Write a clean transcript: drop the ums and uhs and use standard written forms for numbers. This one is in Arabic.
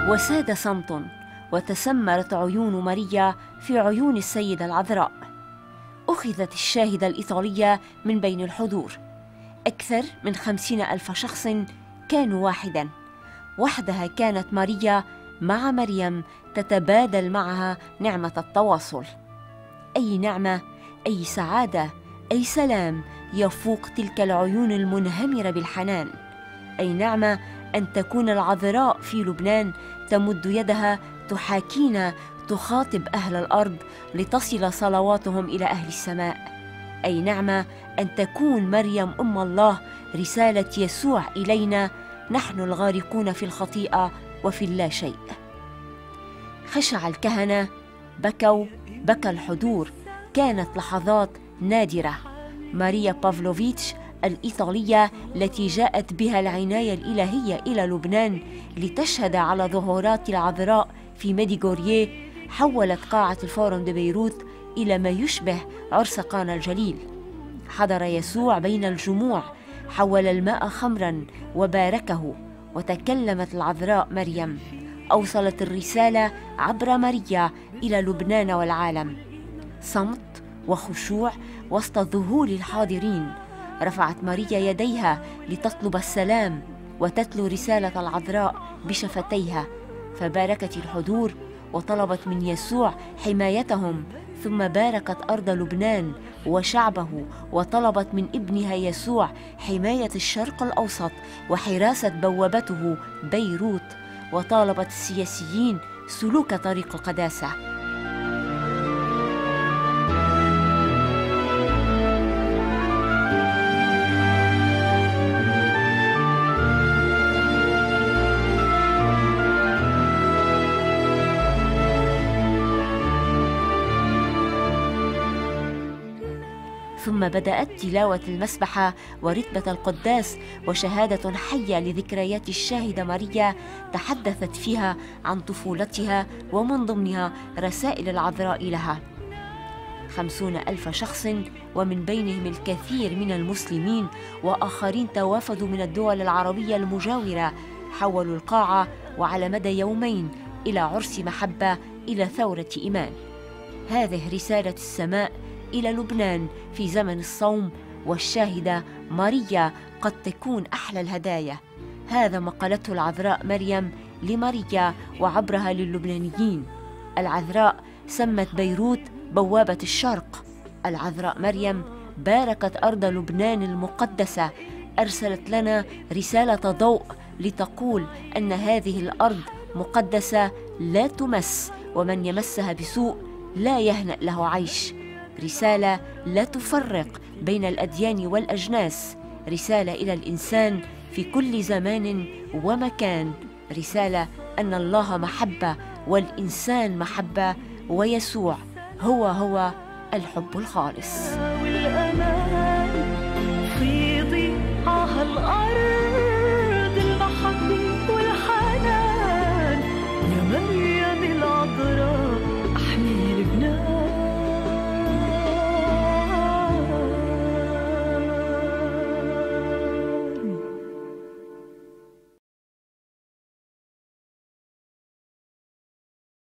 وساد صمت، وتسمرت عيون ماريا في عيون السيدة العذراء. أخذت الشاهدة الإيطالية من بين الحضور. أكثر من 50,000 شخص كانوا واحدا. وحدها كانت ماريا مع مريم تتبادل معها نعمة التواصل. أي نعمة، أي سعادة، أي سلام يفوق تلك العيون المنهمرة بالحنان. أي نعمة أن تكون العذراء في لبنان تمد يدها تحاكينا، تخاطب أهل الأرض لتصل صلواتهم إلى أهل السماء. أي نعمة أن تكون مريم أم الله رسالة يسوع إلينا نحن الغارقون في الخطيئة وفي اللا شيء. خشع الكهنة، بكوا، بكى الحضور. كانت لحظات نادرة. ماريا بافلوفيتش الإيطالية التي جاءت بها العناية الإلهية إلى لبنان لتشهد على ظهورات العذراء في ميديغوريه حولت قاعة الفورم دي بيروت إلى ما يشبه عرس قانا الجليل. حضر يسوع بين الجموع، حول الماء خمرا وباركه، وتكلمت العذراء مريم. أوصلت الرسالة عبر ماريا إلى لبنان والعالم. صمت وخشوع وسط ظهور الحاضرين. رفعت ماريا يديها لتطلب السلام وتتلو رسالة العذراء بشفتيها، فباركت الحضور وطلبت من يسوع حمايتهم، ثم باركت أرض لبنان وشعبه، وطلبت من ابنها يسوع حماية الشرق الأوسط وحراسة بوابته بيروت، وطالبت السياسيين سلوك طريق القداسة. ثم بدأت تلاوة المسبحة ورتبة القداس وشهادة حية لذكريات الشاهدة ماريا تحدثت فيها عن طفولتها، ومن ضمنها رسائل العذراء لها. 50,000 شخص، ومن بينهم الكثير من المسلمين وآخرين توافدوا من الدول العربية المجاورة، حولوا القاعة وعلى مدى يومين إلى عرس محبة، إلى ثورة إيمان. هذه رسالة السماء إلى لبنان في زمن الصوم، والشاهدة ماريا قد تكون أحلى الهدايا. هذا ما قالته العذراء مريم لماريا وعبرها للبنانيين. العذراء سمت بيروت بوابة الشرق. العذراء مريم باركت أرض لبنان المقدسة، أرسلت لنا رسالة ضوء لتقول أن هذه الأرض مقدسة لا تمس، ومن يمسها بسوء لا يهنأ له عيش. رسالة لا تفرق بين الأديان والأجناس، رسالة إلى الإنسان في كل زمان ومكان، رسالة أن الله محبة والإنسان محبة، ويسوع هو الحب الخالص. والأمان في ضيعها الأرض